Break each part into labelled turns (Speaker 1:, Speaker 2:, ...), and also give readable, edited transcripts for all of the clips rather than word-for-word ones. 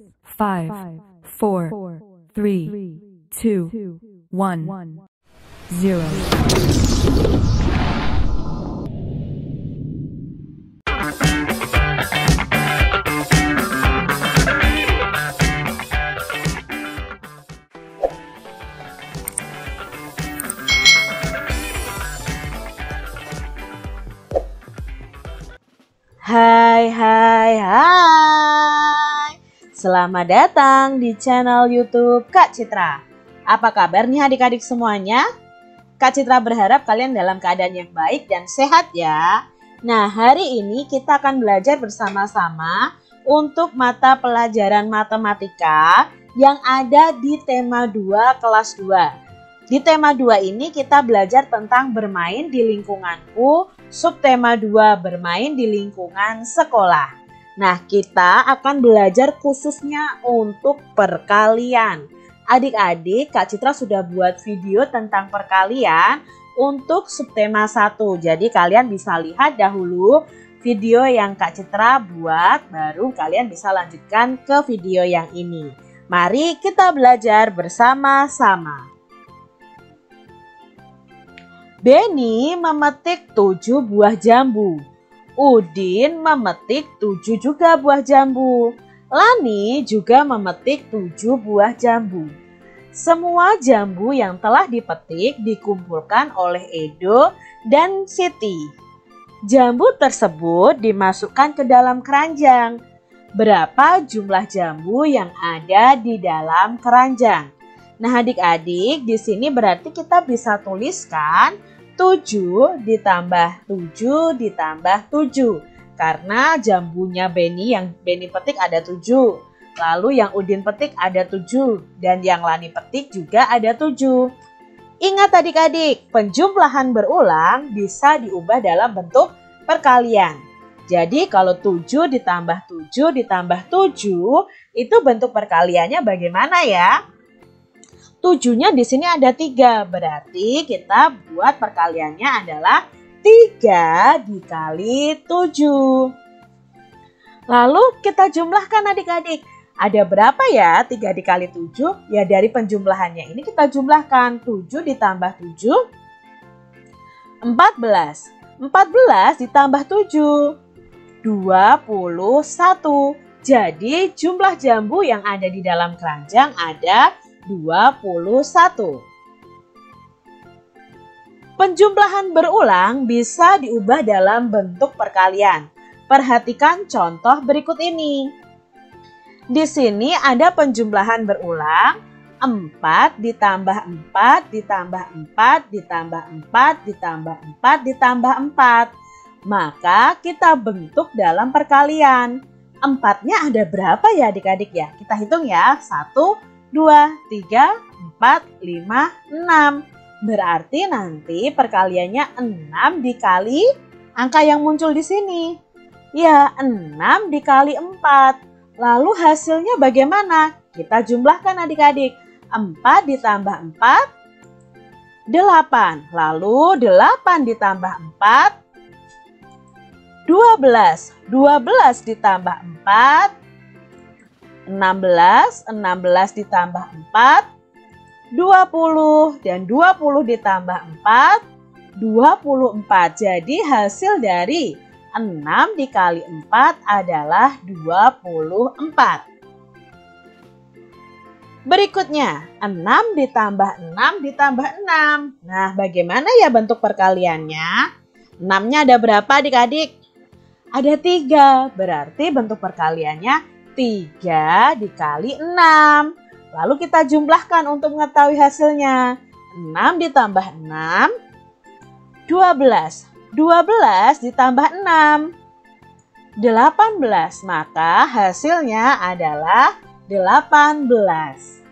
Speaker 1: 5, 4, 3, 2, 1, 0.
Speaker 2: Hai. Selamat datang di channel YouTube Kak Citra. Apa kabar nih adik-adik semuanya? Kak Citra berharap kalian dalam keadaan yang baik dan sehat ya. Nah, hari ini kita akan belajar bersama-sama untuk mata pelajaran matematika yang ada di tema 2 kelas 2. Di tema 2 ini kita belajar tentang bermain di lingkunganku, subtema 2 bermain di lingkungan sekolah. Nah, kita akan belajar khususnya untuk perkalian. Adik-adik, Kak Citra sudah buat video tentang perkalian untuk subtema 1. Jadi kalian bisa lihat dahulu video yang Kak Citra buat, baru kalian bisa lanjutkan ke video yang ini. Mari kita belajar bersama-sama. Benny memetik 7 buah jambu. Udin memetik 7 juga buah jambu. Lani juga memetik 7 buah jambu. Semua jambu yang telah dipetik dikumpulkan oleh Edo dan Siti. Jambu tersebut dimasukkan ke dalam keranjang. Berapa jumlah jambu yang ada di dalam keranjang? Nah, adik-adik, di sini berarti kita bisa tuliskan 7 ditambah 7 ditambah 7. Karena jambunya Benny yang Benny petik ada 7. Lalu yang Udin petik ada 7. Dan yang Lani petik juga ada 7. Ingat adik-adik, penjumlahan berulang bisa diubah dalam bentuk perkalian. Jadi kalau 7 ditambah 7 ditambah 7 itu bentuk perkaliannya bagaimana ya? 7-nya di sini ada 3, berarti kita buat perkaliannya adalah 3 dikali 7. Lalu kita jumlahkan adik-adik. Ada berapa ya 3 dikali 7? Ya dari penjumlahannya ini kita jumlahkan 7 ditambah 7, 14. 14 ditambah 7, 21. Jadi jumlah jambu yang ada di dalam keranjang ada 21. Penjumlahan berulang bisa diubah dalam bentuk perkalian. Perhatikan contoh berikut ini. Di sini ada penjumlahan berulang 4 ditambah 4 ditambah 4 ditambah 4 ditambah 4 ditambah 4. Maka kita bentuk dalam perkalian. 4-nya ada berapa ya adik-adik ya? Kita hitung ya. 1, 2, 3, 4, 5, 6. Berarti nanti perkaliannya 6 dikali angka yang muncul di sini. Ya, 6 dikali 4. Lalu hasilnya bagaimana? Kita jumlahkan adik-adik. 4 ditambah 4, 8. Lalu 8 ditambah 4, 12. 12 ditambah 4, 16 ditambah 4, 20. Dan 20 ditambah 4, 24. Jadi hasil dari 6 dikali 4 adalah 24. Berikutnya, 6 ditambah 6 ditambah 6. Nah, bagaimana ya bentuk perkaliannya? 6-nya ada berapa adik-adik? Ada 3. Berarti bentuk perkaliannya 3 dikali 6. Lalu kita jumlahkan untuk mengetahui hasilnya. 6 ditambah 6, 12. 12 ditambah 6, 18. Maka hasilnya adalah 18.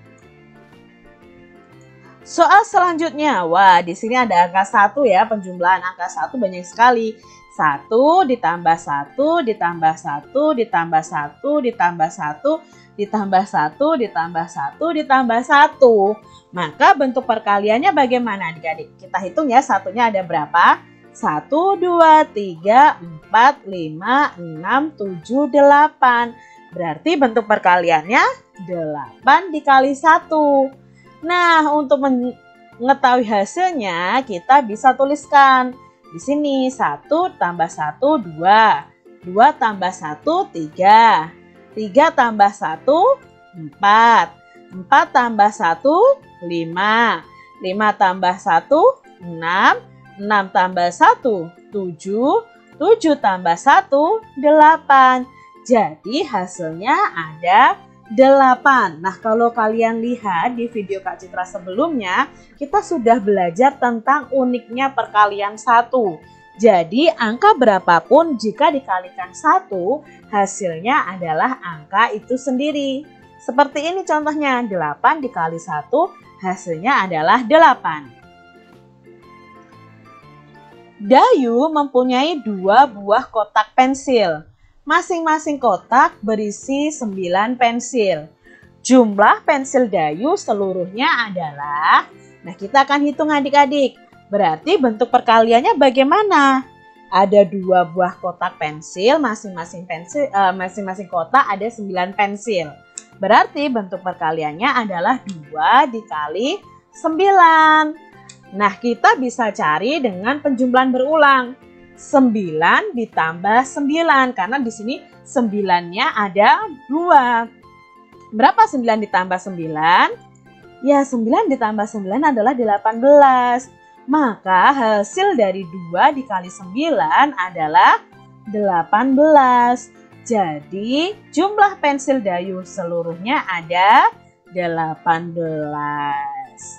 Speaker 2: Soal selanjutnya. Wah, di sini ada angka 1 ya. Penjumlahan angka 1 banyak sekali. 1 ditambah 1 ditambah 1 ditambah 1 ditambah 1 ditambah 1 ditambah 1 ditambah 1. Maka bentuk perkaliannya bagaimana adik-adik? Kita hitung ya, satunya ada berapa? 1, 2, 3, 4, 5, 6, 7, 8. Berarti bentuk perkaliannya 8 dikali 1. Nah, untuk mengetahui hasilnya kita bisa tuliskan. Di sini 1 tambah 1, 2. 2 tambah 1, 3. 3 tambah 1, 4. 4 tambah 1, 5. 5 tambah 1, 6. 6 tambah 1, 7. 7 tambah 1, 8. Jadi hasilnya ada 8. Nah, kalau kalian lihat di video Kak Citra sebelumnya, kita sudah belajar tentang uniknya perkalian 1. Jadi angka berapapun jika dikalikan 1, hasilnya adalah angka itu sendiri. Seperti ini contohnya, 8 dikali 1, hasilnya adalah 8. Dayu mempunyai 2 buah kotak pensil. Masing-masing kotak berisi 9 pensil. Jumlah pensil Dayu seluruhnya adalah, nah kita akan hitung adik-adik. Berarti bentuk perkaliannya bagaimana? Ada 2 buah kotak pensil, masing-masing kotak ada 9 pensil. Berarti bentuk perkaliannya adalah 2 dikali 9. Nah, kita bisa cari dengan penjumlahan berulang. 9 ditambah 9 karena di sini 9-nya ada 2. Berapa 9 ditambah 9? Ya, 9 ditambah 9 adalah 18. Maka hasil dari 2 dikali 9 adalah 18. Jadi jumlah pensil Dayu seluruhnya ada 18.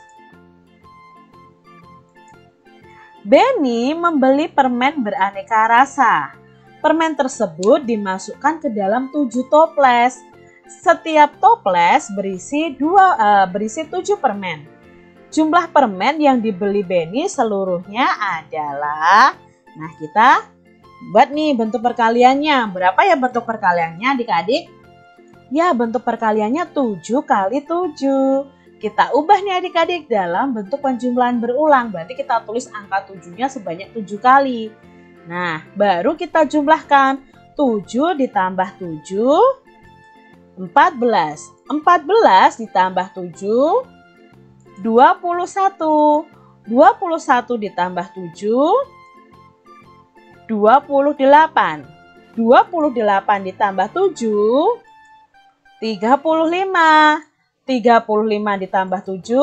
Speaker 2: Benny membeli permen beraneka rasa. Permen tersebut dimasukkan ke dalam 7 toples. Setiap toples berisi 7 permen. Jumlah permen yang dibeli Benny seluruhnya adalah, nah kita buat nih bentuk perkaliannya. Berapa ya bentuk perkaliannya adik-adik? Ya, bentuk perkaliannya 7 kali 7. Kita ubah nih adik-adik dalam bentuk penjumlahan berulang. Berarti kita tulis angka 7-nya sebanyak 7 kali. Nah, baru kita jumlahkan. 7 ditambah 7, 14. 14 ditambah 7, 21. 21 ditambah 7, 28. 28 ditambah 7, 35. 35 ditambah 7,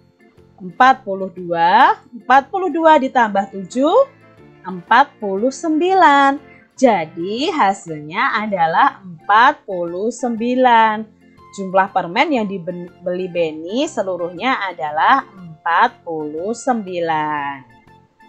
Speaker 2: 42. 42 ditambah 7, 49. Jadi hasilnya adalah 49. Jumlah permen yang dibeli Benny seluruhnya adalah 49.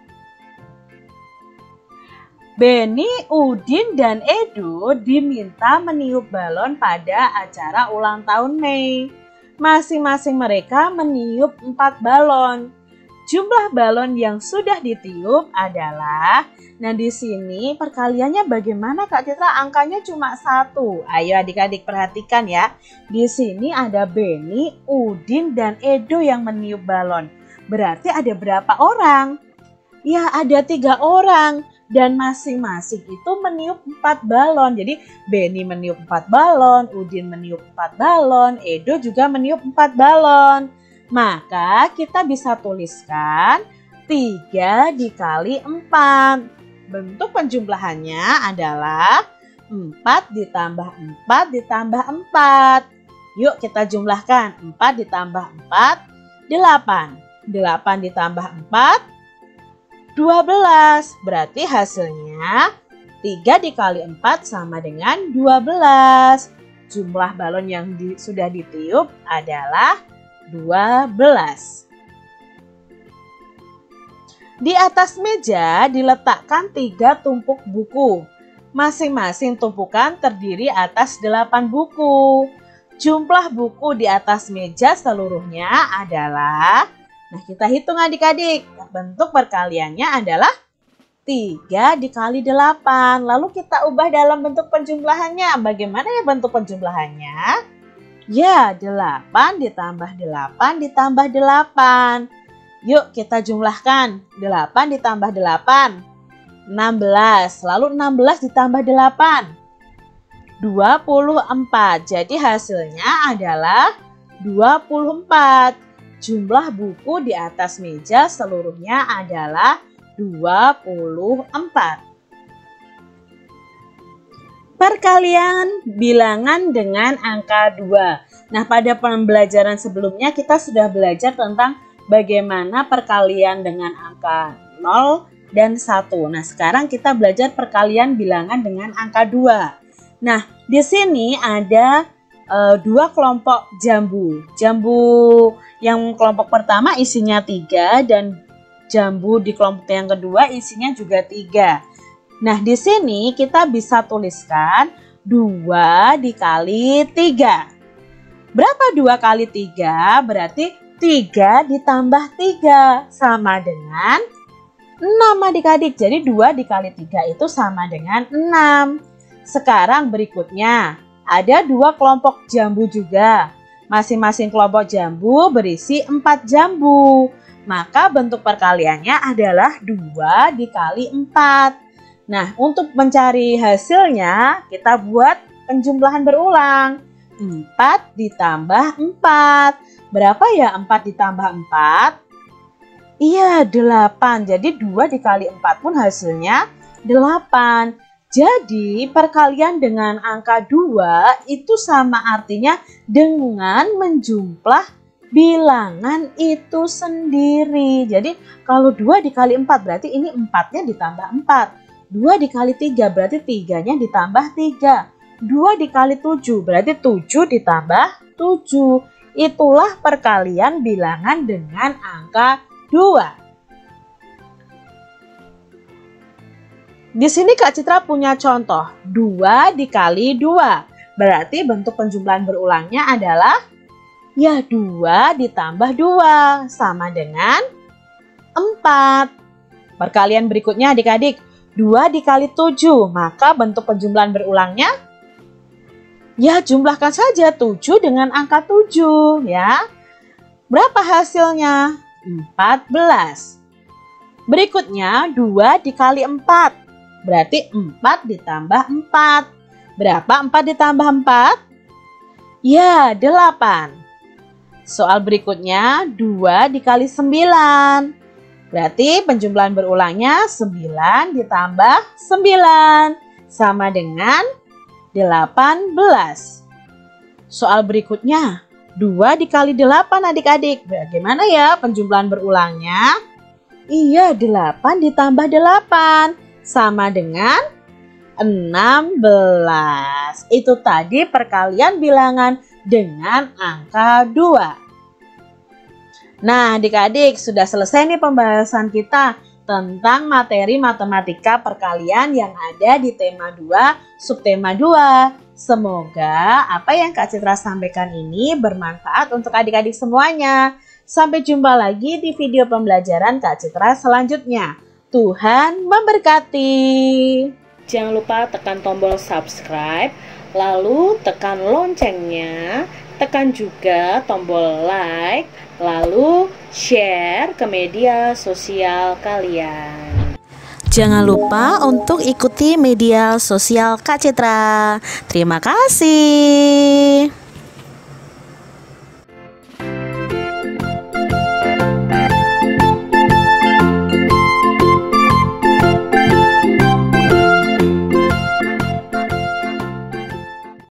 Speaker 2: Benny, Udin, dan Edo diminta meniup balon pada acara ulang tahun Mei. Masing-masing mereka meniup 4 balon. Jumlah balon yang sudah ditiup adalah, nah di sini perkaliannya bagaimana Kak Citra? Angkanya cuma 1. Ayo adik-adik perhatikan ya. Di sini ada Benny, Udin, dan Edo yang meniup balon. Berarti ada berapa orang? Ya, ada 3 orang. Dan masing-masing itu meniup 4 balon. Jadi Benny meniup 4 balon, Udin meniup 4 balon, Edo juga meniup 4 balon. Maka kita bisa tuliskan 3 dikali 4. Bentuk penjumlahannya adalah 4 ditambah 4 ditambah 4. Yuk kita jumlahkan. 4 ditambah 4, 8. 8 ditambah 4, 12. Berarti hasilnya 3 dikali 4 sama dengan 12. Jumlah balon yang sudah ditiup adalah 12. Di atas meja diletakkan 3 tumpuk buku. Masing-masing tumpukan terdiri atas 8 buku. Jumlah buku di atas meja seluruhnya adalah, nah kita hitung adik-adik. Bentuk perkaliannya adalah 3 dikali 8. Lalu kita ubah dalam bentuk penjumlahannya. Bagaimana ya bentuk penjumlahannya? Ya, 8 ditambah 8 ditambah 8. Yuk kita jumlahkan. 8 ditambah 8, 16. Lalu 16 ditambah 8, 24. Jadi hasilnya adalah 24. Jumlah buku di atas meja seluruhnya adalah 24. Perkalian bilangan dengan angka 2. Nah, pada pembelajaran sebelumnya kita sudah belajar tentang bagaimana perkalian dengan angka 0 dan 1. Nah, sekarang kita belajar perkalian bilangan dengan angka 2. Nah, di sini ada dua kelompok jambu. Jambu yang kelompok pertama isinya 3 dan jambu di kelompok yang kedua isinya juga 3. Nah, di sini kita bisa tuliskan 2 dikali 3. Berapa 2 kali 3? Berarti 3 ditambah 3 sama dengan 6 adik-adik. Jadi 2 dikali 3 itu sama dengan 6. Sekarang berikutnya, ada dua kelompok jambu juga. Masing-masing kelompok jambu berisi 4 jambu. Maka bentuk perkaliannya adalah 2 dikali 4. Nah, untuk mencari hasilnya, kita buat penjumlahan berulang. 4 ditambah 4. Berapa ya 4 ditambah 4? Iya, 8. Jadi 2 dikali 4 pun hasilnya 8. Jadi perkalian dengan angka 2 itu sama artinya dengan menjumlah bilangan itu sendiri. Jadi kalau 2 dikali 4 berarti ini 4-nya ditambah 4. 2 dikali 3 berarti 3-nya ditambah 3. 2 dikali 7 berarti 7 ditambah 7. Itulah perkalian bilangan dengan angka 2. Di sini Kak Citra punya contoh 2 dikali 2. Berarti bentuk penjumlahan berulangnya adalah ya 2 ditambah 2 sama dengan 4. Perkalian berikutnya adik-adik 2 dikali 7. Maka bentuk penjumlahan berulangnya ya jumlahkan saja 7 dengan angka 7 ya. Berapa hasilnya? 14. Berikutnya 2 dikali 4. Berarti 4 ditambah 4. Berapa 4 ditambah 4? Ya, 8. Soal berikutnya 2 dikali 9. Berarti penjumlahan berulangnya 9 ditambah 9. Sama dengan 18. Soal berikutnya 2 dikali 8 adik-adik. Bagaimana ya penjumlahan berulangnya? Iya, 8 ditambah 8. Sama dengan 16. Itu tadi perkalian bilangan dengan angka 2. Nah, adik-adik sudah selesai nih pembahasan kita tentang materi matematika perkalian yang ada di tema 2, subtema 2. Semoga apa yang Kak Citra sampaikan ini bermanfaat untuk adik-adik semuanya. Sampai jumpa lagi di video pembelajaran Kak Citra selanjutnya. Tuhan memberkati. Jangan lupa tekan tombol subscribe, lalu tekan loncengnya, tekan juga tombol like, lalu share ke media sosial kalian. Jangan lupa untuk ikuti media sosial Kak Citra. Terima kasih.